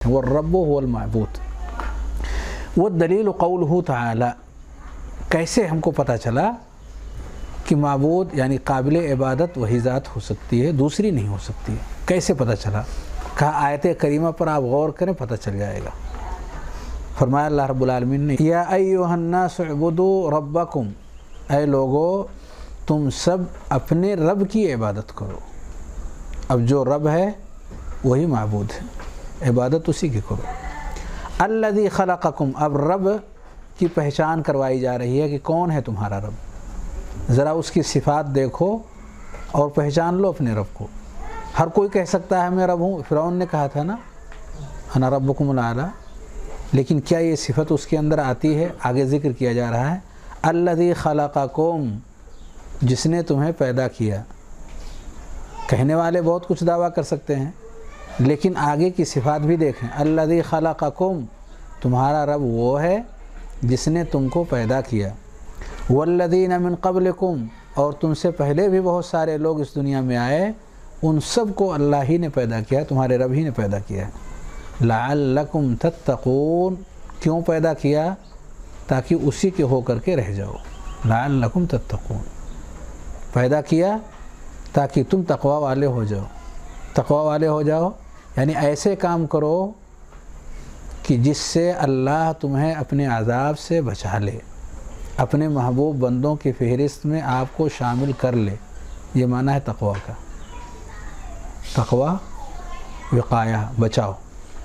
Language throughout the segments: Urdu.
والرب هو المعبود. والدلیل قولہ تعالی، کیسے ہم کو پتہ چلا کہ معبود یعنی قابل عبادت وہی ذات ہو سکتی ہے، دوسری نہیں ہو سکتی ہے؟ کیسے پتہ چلا؟ کہا آیت کریمہ پر آپ غور کریں، پتہ چل جائے گا. فرمایا اللہ رب العالمین نے، یا ایھا الناس اعبدوا ربکم، اے لوگو تم سب اپنے رب کی عبادت کرو. اب جو رب ہے وہی معبود ہے، عبادت اسی کی کرو. الذی خلقکم، اب رب کی پہچان کروائی جا رہی ہے کہ کون ہے تمہارا رب. ذرا اس کی صفات دیکھو اور پہچان لو اپنے رب کو. ہر کوئی کہہ سکتا ہے میں رب ہوں، فرعون نے کہا تھا نا انا ربکم الاعلی، لیکن کیا یہ صفت اس کے اندر آتی ہے؟ آگے ذکر کیا جا رہا ہے الذی خلقکم، جس نے تمہیں پیدا کیا. کہنے والے بہت کچھ دعویٰ کر سکتے ہیں، لیکن آگے کی صفات بھی دیکھیں. الذی خلقکم، تمہارا رب وہ ہے جس نے تم کو پیدا کیا. والذین من قبلکم، اور تم سے پہلے بھی بہت سارے لوگ اس دنیا میں آئے، ان سب کو اللہ ہی نے پیدا کیا، تمہارے رب ہی نے پیدا کیا. لعلکم تتقون، کیوں پیدا کیا؟ تاکہ اسی کے ہو کر کے رہ جاؤ. لعلکم تتقون، پیدا کیا تاکہ تم تقوی والے ہو جاؤ. تقوی والے ہو جاؤ یعنی ایسے کام کرو کہ جس سے اللہ تمہیں اپنے عذاب سے بچا لے، اپنے محبوب بندوں کی فہرست میں آپ کو شامل کر لے. یہ معنی ہے تقوی کا. تقوی وقایہ، بچاؤ.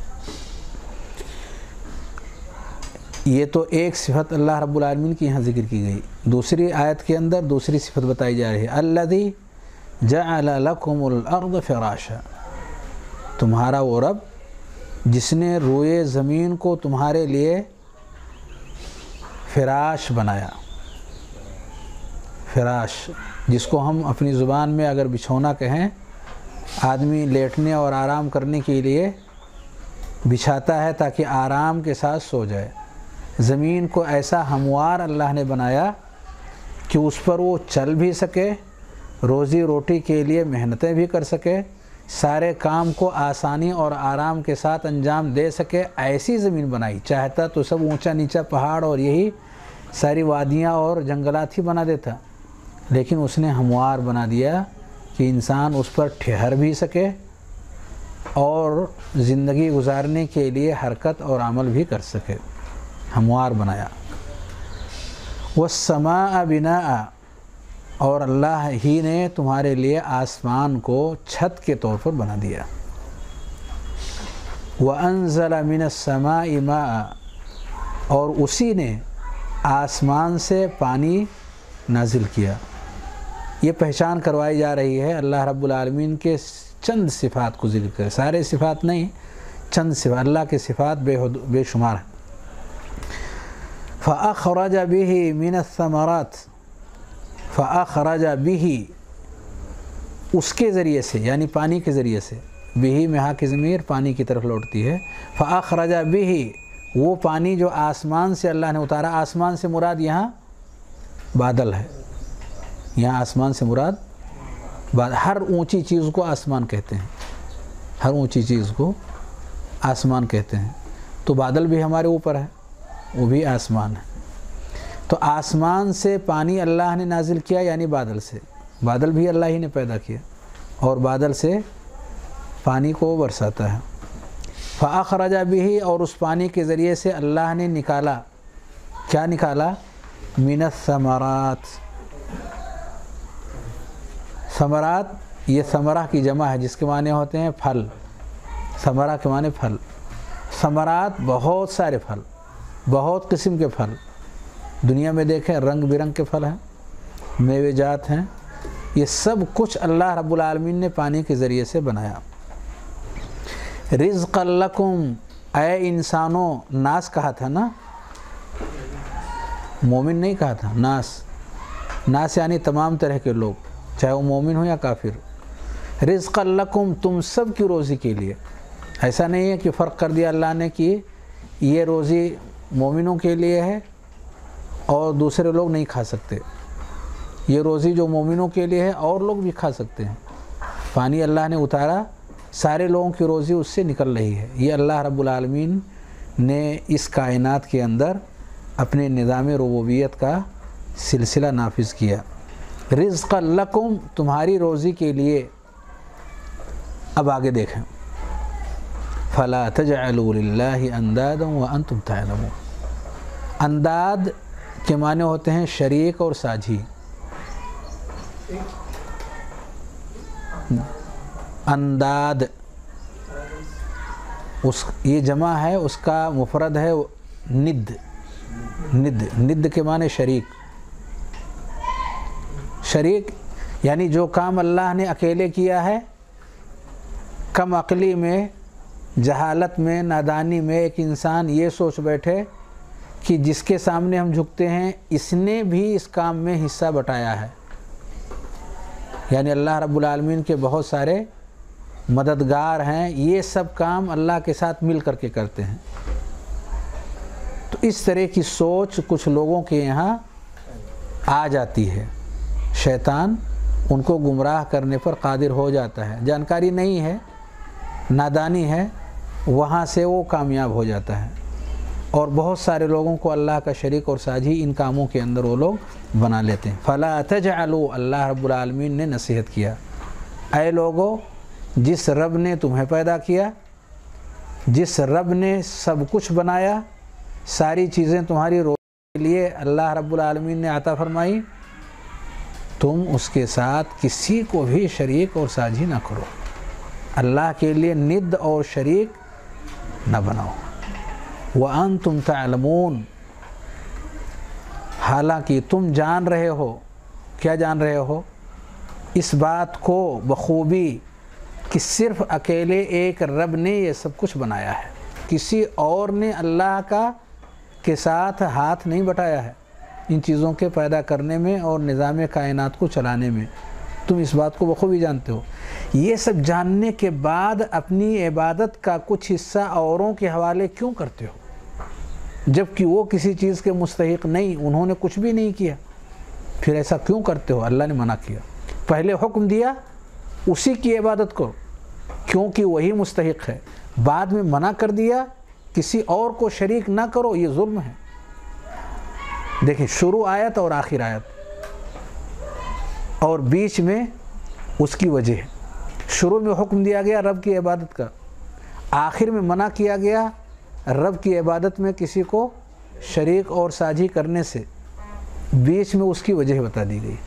یہ تو ایک صفت اللہ رب العالمین کی یہاں ذکر کی گئی. دوسری آیت کے اندر دوسری صفت بتائی جا رہی ہے الذی جعل لکم الارض فراشا، تمہارا وہ رب جس نے روئے زمین کو تمہارے لیے فراش بنایا. فراش جس کو ہم اپنی زبان میں اگر بچھونا کہیں، آدمی لیٹنے اور آرام کرنے کے لیے بچھاتا ہے تاکہ آرام کے ساتھ سو جائے. زمین کو ایسا ہموار اللہ نے بنایا کہ اس پر وہ چل بھی سکے، روزی روٹی کے لیے محنتیں بھی کر سکے، سارے کام کو آسانی اور آرام کے ساتھ انجام دے سکے. ایسی زمین بنائی. چاہتا تو سب اونچا نیچا پہاڑ اور یہی ساری وادیاں اور جنگلات ہی بنا دیتا، لیکن اس نے ہموار بنا دیا کہ انسان اس پر ٹھہر بھی سکے اور زندگی گزارنے کے لیے حرکت اور عمل بھی کر سکے. ہموار بنایا. والسماء بناء، اور اللہ ہی نے تمہارے لیے آسمان کو چھت کے طور پر بنا دیا. وَأَنزَلَ مِنَ السَّمَاءِ مَاءً، اور اسی نے آسمان سے پانی نازل کیا. یہ پہچان کروائی جا رہی ہے اللہ رب العالمین کے چند صفات کو ذکر کرے. سارے صفات نہیں، چند صفات. اللہ کے صفات بے شمار ہیں. فَأَخْرَجَ بِهِ مِنَ الثَّمَرَاتِ، فَأَخْرَجَ بِهِ، اس کے ذریعے سے یعنی پانی کے ذریعے سے. بِهِ میں ہا کی ضمیر پانی کی طرف لوٹتی ہے. فَأَخْرَجَ بِهِ، وہ پانی جو آسمان سے اللہ نے اتارا. آسمان سے مراد یہاں بادل ہے. یہاں آسمان سے مراد ہر اونچی چیز کو آسمان کہتے ہیں. ہر اونچی چیز کو آسمان کہتے ہیں. تو بادل بھی ہمارے اوپر ہے، وہ بھی آسمان ہے. تو آسمان سے پانی اللہ نے نازل کیا یعنی بادل سے. بادل بھی اللہ ہی نے پیدا کیا اور بادل سے پانی کو برساتا ہے. فَأَخْرَجَ بِهِ، اور اس پانی کے ذریعے سے اللہ نے نکالا. کیا نکالا؟ مِنَ الثَّمَرَاتِ. ثمرات یہ ثمرہ کی جمع ہے جس کے معنی ہوتے ہیں پھل. ثمرہ کے معنی پھل. ثمرات بہت سارے پھل، بہت قسم کے پھل. دنیا میں دیکھیں رنگ برنگ کے پھل ہیں، میوے جات ہیں. یہ سب کچھ اللہ رب العالمین نے پانی کے ذریعے سے بنایا. رزقا لکم، اے انسانوں. ناس کہا تھا نا، مومن نہیں کہا تھا. ناس، ناس یعنی تمام طرح کے لوگ، چاہے وہ مومن ہو یا کافر. رزقا لکم، تم سب کی روزی کے لیے. ایسا نہیں ہے کہ فرق کر دیا اللہ نے کہ یہ روزی مومنوں کے لیے ہے اور دوسرے لوگ نہیں کھا سکتے. یہ روزی جو مومنوں کے لیے ہے اور لوگ بھی کھا سکتے ہیں. پانی اللہ نے اتارا سارے لوگوں کی روزی اس سے نکل رہی ہے۔ یہ اللہ رب العالمین نے اس کائنات کے اندر اپنے نظام ربوبیت کا سلسلہ نافذ کیا۔ رزق لکم، تمہاری روزی کے لیے۔ اب آگے دیکھیں، فلا تجعلوا للہ اندادا وانتم تعلمون۔ انداد کے معنی ہوتے ہیں شریک اور ساجھی۔ انداد یہ جمع ہے، اس کا مفرد ہے ند۔ ند کے معنی شریک۔ شریک یعنی جو کام اللہ نے اکیلے کیا ہے، کم عقلی میں، جہالت میں، نادانی میں ایک انسان یہ سوچ بیٹھے کہ جس کے سامنے ہم جھکتے ہیں اس نے بھی اس کام میں حصہ بٹایا ہے۔ یعنی اللہ رب العالمین کے بہت سارے مددگار ہیں، یہ سب کام اللہ کے ساتھ مل کر کے کرتے ہیں۔ تو اس طرح کی سوچ کچھ لوگوں کے یہاں آ جاتی ہے، شیطان ان کو گمراہ کرنے پر قادر ہو جاتا ہے۔ جانکاری نہیں ہے، نادانی ہے، وہاں سے وہ کامیاب ہو جاتا ہے، اور بہت سارے لوگوں کو اللہ کا شریک اور ساجھی ان کاموں کے اندر وہ لوگ بنا لیتے ہیں۔ فلا تجعلوا، اللہ رب العالمین نے نصیحت کیا، اے لوگو، جس رب نے تمہیں پیدا کیا، جس رب نے سب کچھ بنایا، ساری چیزیں تمہاری روزی کے لیے اللہ رب العالمین نے عطا فرمائی، تم اس کے ساتھ کسی کو بھی شریک اور ساجھی نہ کرو، اللہ کے لیے ند اور شریک نہ بناؤ۔ وَأَنْتُمْ تَعْلَمُونَ، حالانکہ تم جان رہے ہو۔ کیا جان رہے ہو؟ اس بات کو بخوبی کہ صرف اکیلے ایک رب نے یہ سب کچھ بنایا ہے، کسی اور نے اللہ کے ساتھ ہاتھ نہیں بٹایا ہے ان چیزوں کے پیدا کرنے میں اور نظام کائنات کو چلانے میں۔ تم اس بات کو بخوبی جانتے ہو۔ یہ سب جاننے کے بعد اپنی عبادت کا کچھ حصہ اوروں کے حوالے کیوں کرتے ہو، جبکہ وہ کسی چیز کے مستحق نہیں، انہوں نے کچھ بھی نہیں کیا، پھر ایسا کیوں کرتے ہو؟ اللہ نے منع کیا، پہلے حکم دیا اسی کی عبادت کرو کیونکہ وہی مستحق ہے، بعد میں منع کر دیا کسی اور کو شریک نہ کرو، یہ ظلم ہے۔ دیکھیں، شروع آیت اور آخر آیت اور بیچ میں اس کی وجہ ہے۔ شروع میں حکم دیا گیا رب کی عبادت کا، آخر میں منع کیا گیا رب کی عبادت میں کسی کو شریک اور ساجھی کرنے سے، بیچ میں اس کی وجہ بتا دی گئی۔